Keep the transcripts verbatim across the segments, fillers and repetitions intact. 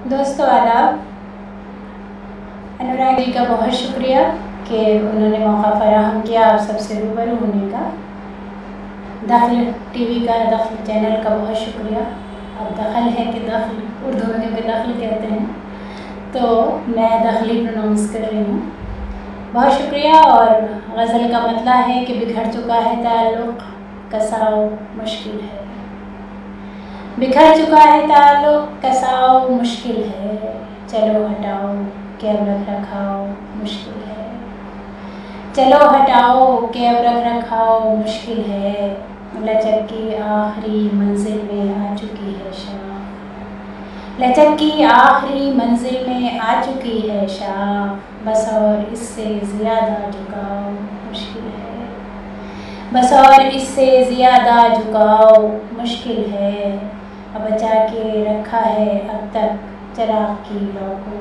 दोस्तों आदाब। अनुराग जी का बहुत शुक्रिया कि उन्होंने मौका फराहम किया आप सबसे रूबरू होने का। दखल टीवी का, दखल चैनल का बहुत शुक्रिया। अब दखल है कि दखल उर्दू में के दखल कहते हैं, तो मैं दखली प्रोनाउंस कर रही हूँ। बहुत शुक्रिया। और गज़ल का मतला है कि बिखर चुका है ताल्लुक़, कसाओ मुश्किल है। बिखर चुका है ताल्लुक़, कसाओ मुश्किल है। चलो हटाओ के अब रख रखाओ मुश्किल है। चलो हटाओ के अब रख रखाओ मुश्किल है। लचक की आखिरी मंजिल में आ चुकी है शाम। लचक की आखिरी मंजिल में आ चुकी है शाम। बस और इससे ज़्यादा झुकाओ मुश्किल है। बस और इससे ज़्यादा झुकाओ मुश्किल है। अब बचा के रखा है अब तक चिराग की लौ को।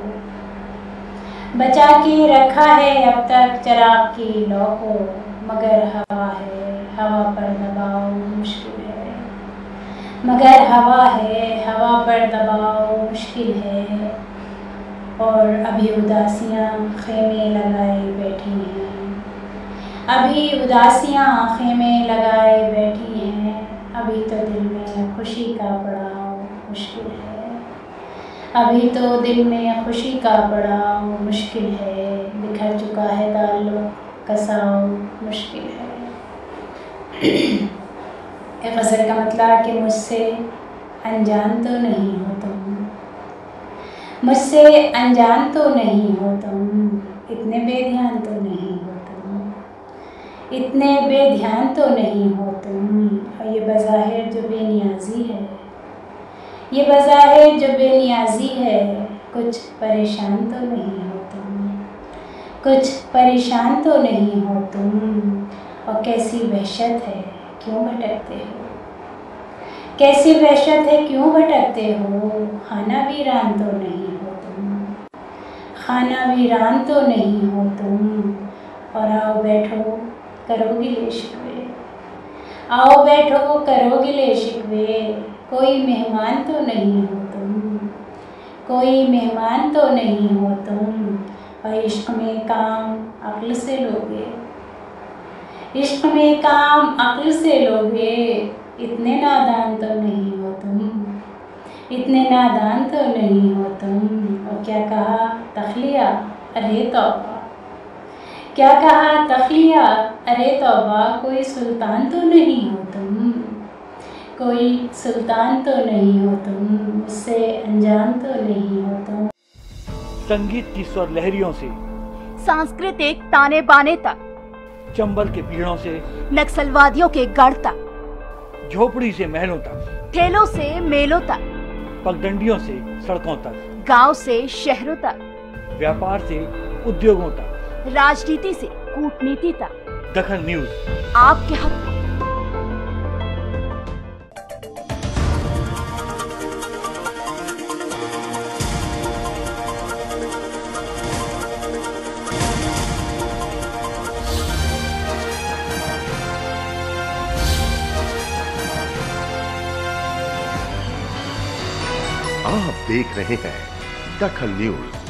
बचा के रखा है अब तक चिराग की लौ को। मगर हवा है, हवा पर दबाओ मुश्किल है। मगर हवा है, हवा पर दबाओ मुश्किल है। और अभी उदासियाँ खेमे लगाए बैठी हैं। अभी उदासियाँ खेमे लगाए बैठी हैं। अभी तो दिल में खुशी का पड़ाव मुश्किल है। अभी तो दिल में खुशी का पड़ाव मुश्किल है। बिखर चुका है ताल्लुक़, कसाओ मुश्किल है। एक गज़ल का मतलब कि मुझसे अनजान तो नहीं हो तुम। मुझसे अनजान तो नहीं हो तुम। इतने बेध्यान तो नहीं हो तुम। इतने बेध्यान तो नहीं हो तुम। और ये बज़ाहिर जो बेनियाज़ी है, ये बज़ाहिर जो बेनियाज़ी है। कुछ परेशान तो नहीं हो तुम। कुछ परेशान तो नहीं हो तुम। और कैसी वहशत है क्यों भटकते हो। कैसी वहशत है क्यों भटकते हो। खाना वीरान तो नहीं हो तुम। खाना वीरान तो नहीं हो तुम। और आओ बैठो करो गिले शिकवे। आओ बैठो करो गिले शिकवे। कोई मेहमान तो नहीं हो तुम। कोई मेहमान तो नहीं हो तुम। और इश्क़ में काम अक्ल से लोगे। इश्क़ में काम अक्ल से लोगे। इतने नादान तो नहीं हो तुम। इतने नादान तो नहीं हो तुम। और क्या कहा तखलिया, अरे तौबा। क्या कहा तखलिया, अरे तौबा। कोई सुल्तान तो नहीं हो तुम। कोई सुल्तान तो नहीं हो तुम। मुझसे अनजान तो नहीं हो तुम। संगीत की स्वर लहरियों से सांस्कृतिक ताने बाने तक, चंबल के पीड़ों से नक्सलवादियों के गढ़ तक, झोपड़ी से महलों तक, ठेलों से मेलों तक, पगडंडियों से सड़कों तक, गांव से शहरों तक, व्यापार से उद्योगों तक, राजनीति से कूटनीति तक, दखल न्यूज आपके हक में। आप देख रहे हैं दखल न्यूज।